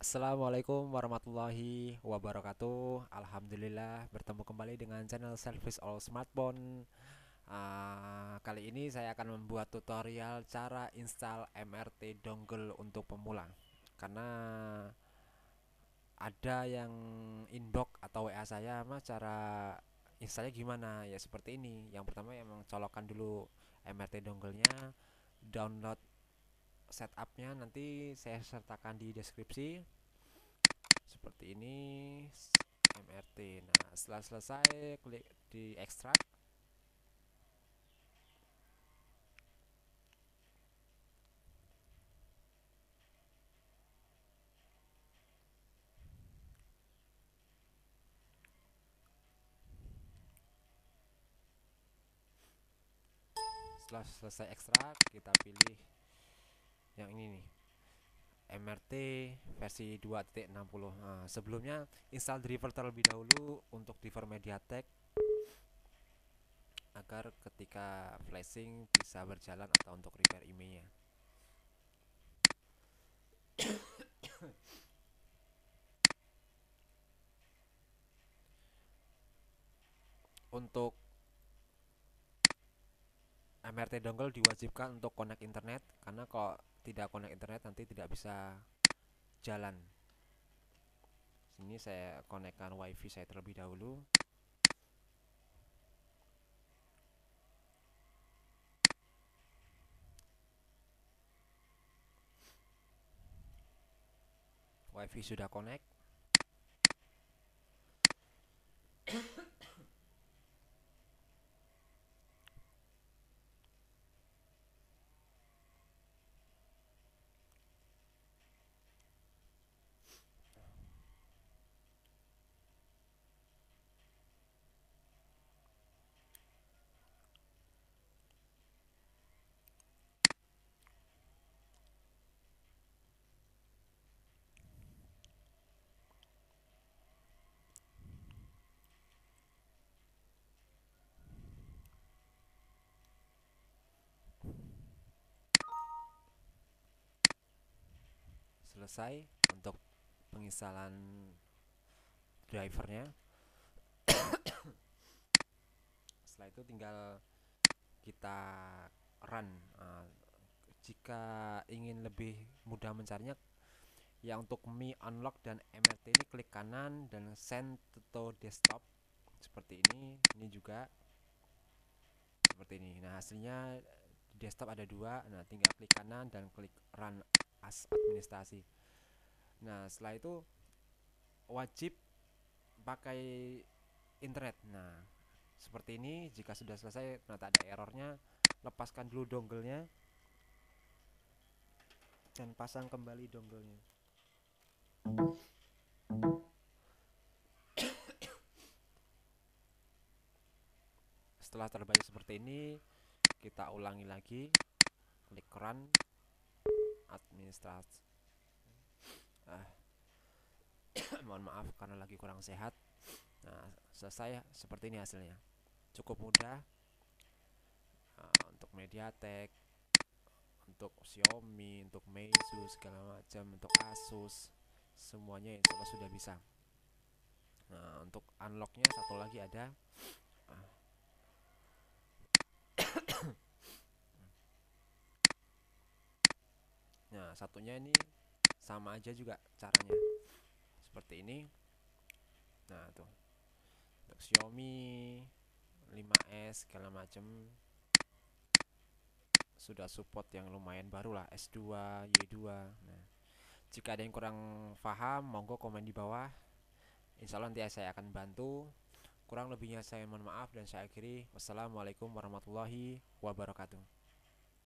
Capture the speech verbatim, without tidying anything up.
Assalamualaikum warahmatullahi wabarakatuh. Alhamdulillah bertemu kembali dengan channel Service All Smartphone. Ah, kali ini saya akan membuat tutorial cara install M R T dongle untuk pemula. Karena ada yang inbox atau W A saya, Mas, cara installnya gimana? Ya seperti ini. Yang pertama emang colokkan dulu M R T dongle-nya, download setupnya nanti saya sertakan di deskripsi. Seperti ini M R T. Nah, setelah selesai klik di ekstrak. Setelah selesai ekstrak, kita pilih yang ini nih, M R T versi dua titik enam puluh. Nah, sebelumnya install driver terlebih dahulu untuk driver MediaTek agar ketika flashing bisa berjalan atau untuk repair emailnya. Untuk M R T dongle diwajibkan untuk connect internet, karena kalau tidak connect internet nanti tidak bisa jalan. Sini saya konekkan wifi saya terlebih dahulu. Wifi sudah connect. Selesai untuk penginstalan drivernya. Setelah itu tinggal kita run. Nah, jika ingin lebih mudah mencarinya, ya untuk Mi Unlock dan M R T ini klik kanan dan send to desktop seperti ini. Ini juga seperti ini. Nah, hasilnya di desktop ada dua. Nah, tinggal klik kanan dan klik run as administrasi. Nah, setelah itu wajib pakai internet. Nah, seperti ini. Jika sudah selesai ternyata ada errornya, lepaskan dulu dongle-nya dan pasang kembali dongle-nya. Setelah terbaik seperti ini, kita ulangi lagi, klik run administrasi. Ah, mohon maaf karena lagi kurang sehat. Nah, selesai seperti ini hasilnya. Cukup mudah. Nah, untuk MediaTek, untuk Xiaomi, untuk Meizu segala macam, untuk Asus, semuanya insya Allah sudah bisa. Nah, untuk unlocknya satu lagi ada. Nah, satunya ini sama aja juga caranya. Seperti ini. Nah, tuh. Untuk Xiaomi lima S segala macam sudah support yang lumayan baru lah, S dua, Y dua. Nah, jika ada yang kurang paham, monggo komen di bawah. Insya Allah nanti saya akan bantu. Kurang lebihnya saya mohon maaf dan saya akhiri. Wassalamualaikum warahmatullahi wabarakatuh.